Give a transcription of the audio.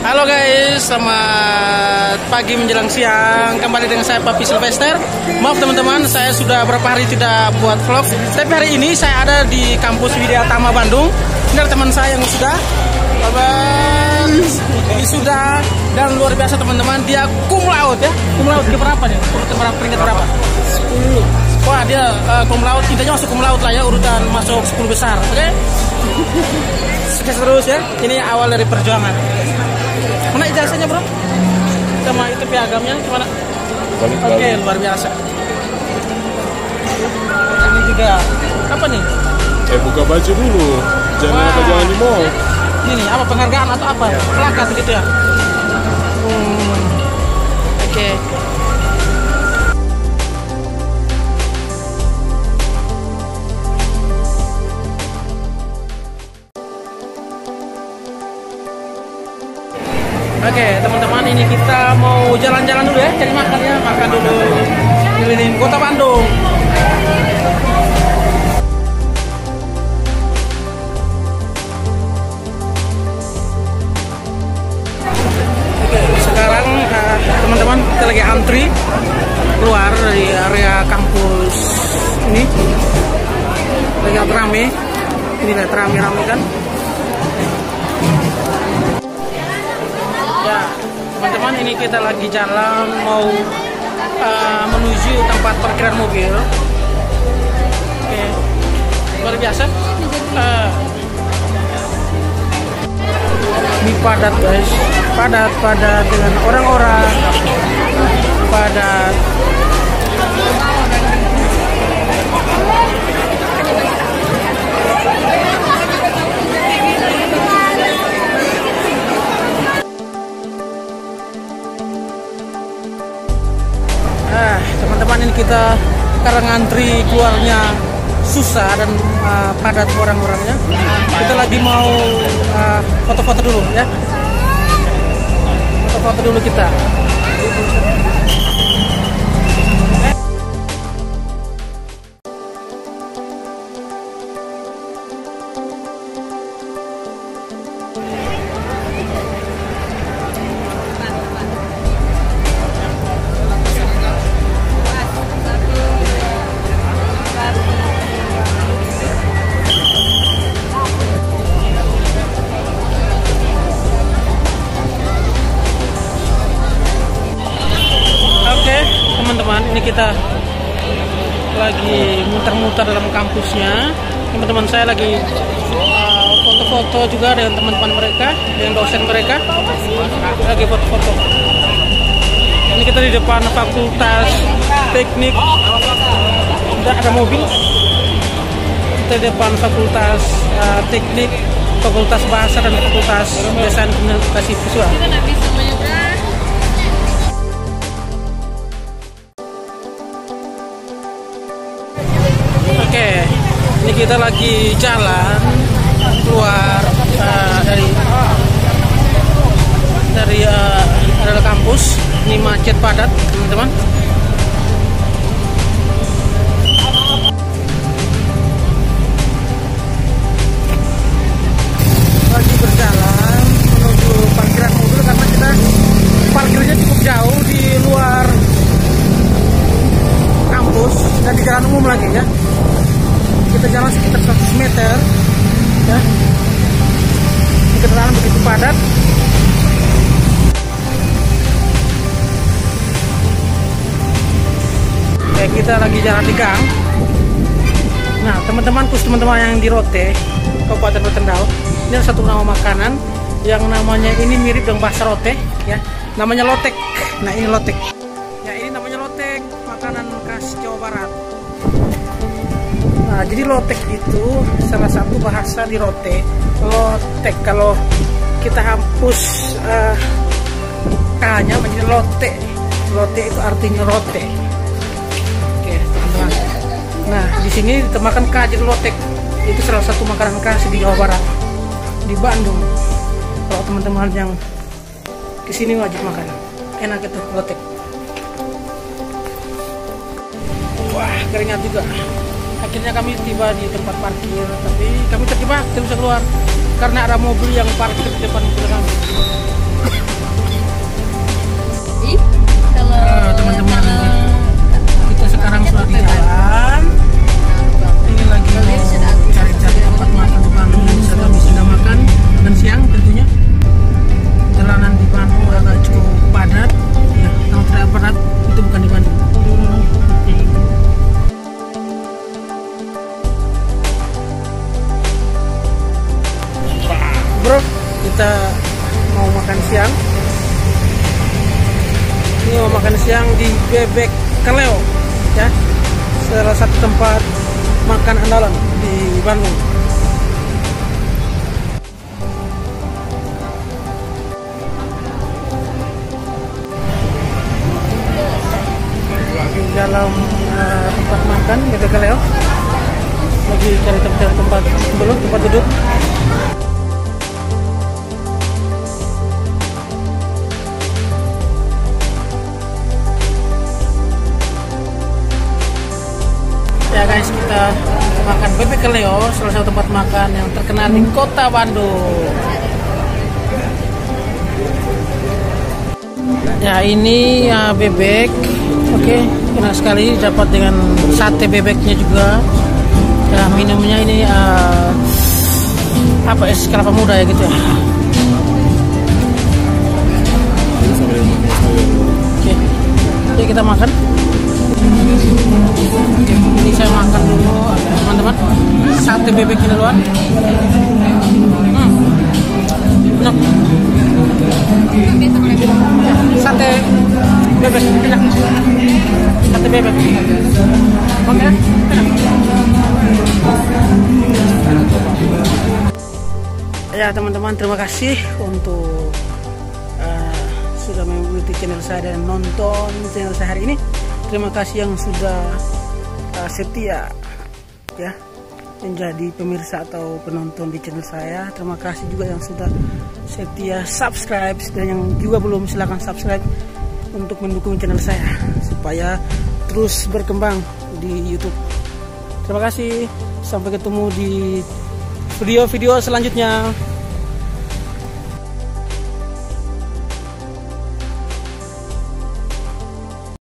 Halo guys, selamat pagi menjelang siang. Kembali dengan saya Papi Sylvester. Maaf teman-teman, saya sudah berapa hari tidak buat vlog. Tapi hari ini saya ada di kampus Widya Tama Bandung. Ini ada teman saya yang sudah dan luar biasa teman-teman. Dia cum laude ya. Cum laude ke berapa nih? Urutan berapa? Peringkat berapa? 10. Wah dia cum laude, intinya masuk cum laude lah ya, urutan masuk 10 besar. Oke? Sukses terus ya. Ini awal dari perjuangan. Mana ijazahnya bro? Sama itu piagamnya gimana? Oke, luar biasa. Ini juga apa nih? Buka baju dulu. Jangan di mall. Ini nih, apa penghargaan atau apa? Plakat gitu ya? Oke. Oke, teman-teman, ini kita mau jalan-jalan dulu ya, cari makan ya, makan dulu keliling kota Bandung. Oke, sekarang teman-teman kita lagi antri keluar dari area kampus ini, lagi rame, ini lihat rame-rame kan. Ya, teman-teman, ini kita lagi jalan mau menuju tempat parkiran mobil. Oke, luar biasa. Ini padat guys, padat dengan orang-orang, padat. Teman-teman, ini kita sekarang ngantri keluarnya susah dan padat orang-orangnya. Kita lagi mau foto-foto dulu ya. Foto-foto dulu kita. Teman-teman, ini kita lagi muter-muter dalam kampusnya. Teman-teman saya lagi foto-foto juga dengan teman-teman mereka, dengan dosen mereka, lagi foto-foto. Ini kita di depan Fakultas Teknik, udah ada mobil. Kita di depan Fakultas Teknik, Fakultas Bahasa dan Fakultas Desain Komunikasi Visual. Oke, ini kita lagi jalan keluar dari area kampus. Ini macet padat, teman-teman. Lagi berjalan menuju parkiran mobil karena kita parkirnya cukup jauh di luar kampus dan di jalan umum lagi ya. Kita jalan sekitar 100 meter ya. Kendaraan begitu padat. Ya, kita lagi jalan di gang. Nah, teman-teman yang di Rote, Kabupaten Rotendao, ini ada satu nama makanan yang namanya ini mirip dengan bahasa Rote ya. Namanya lotek. Nah, ini lotek. Ya, ini namanya lotek, makanan khas Jawa Barat. Nah, jadi lotek itu salah satu bahasa di Rote. Lotek, kalau kita hapus K-nya menjadi lote. Lote itu artinya rote. Oke, teman-teman. Nah, di sini ditambahkan K jadi lotek. Itu salah satu makanan khas di Jawa Barat, di Bandung. Kalau teman-teman yang kesini wajib makan. Enak itu lotek. Wah, keringat juga. Akhirnya kami tiba di tempat parkir, tapi kami terjebak, tidak bisa keluar karena ada mobil yang parkir di depan mobil kami. mau makan siang. Ini mau makan siang di Bebek Kaleo, ya, salah satu tempat makan andalan di Bandung. Di dalam tempat makan Bebek Kaleo, lagi cari tempat duduk. Ya guys, kita makan Bebek Kaleo, salah satu tempat makan yang terkenal di kota Bandung. Ya, ini bebek. Oke, enak sekali, dapat dengan sate bebeknya juga. Ya, minumnya ini es kelapa muda ya gitu ya. Oke, jadi kita makan. Oke, ini saya makan dulu teman-teman. Sate bebeknya duluan. Enak. Sate bebek enak. Sate bebek. Oke, enak. Ya teman-teman, terima kasih untuk sudah mengikuti channel saya dan nonton channel saya hari ini. Terima kasih yang sudah setia ya menjadi pemirsa atau penonton di channel saya. Terima kasih juga yang sudah setia subscribe, dan yang juga belum, silahkan subscribe untuk mendukung channel saya supaya terus berkembang di YouTube. Terima kasih, sampai ketemu di video-video selanjutnya.